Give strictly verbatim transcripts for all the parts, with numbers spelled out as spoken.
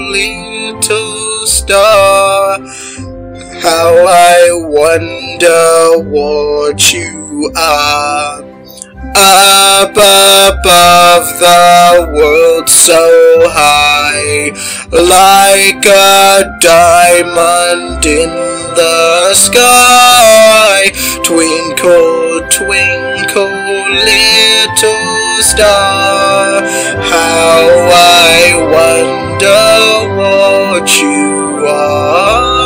little star. How I wonder what you are. Up above the world so high, like a diamond in the sky. Twinkle, twinkle, little star, how I wonder what you are.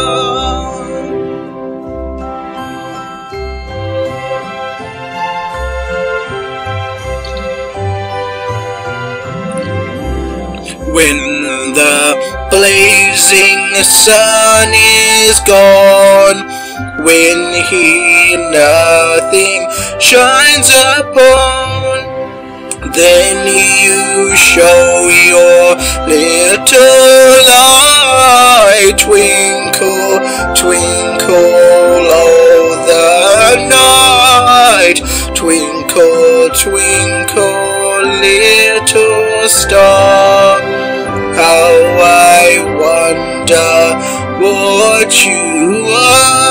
When the blazing sun is gone, when he nothing shines upon, then you show your little light. Twinkle, twinkle all the night. Twinkle, twinkle, little star, how I wonder what you are.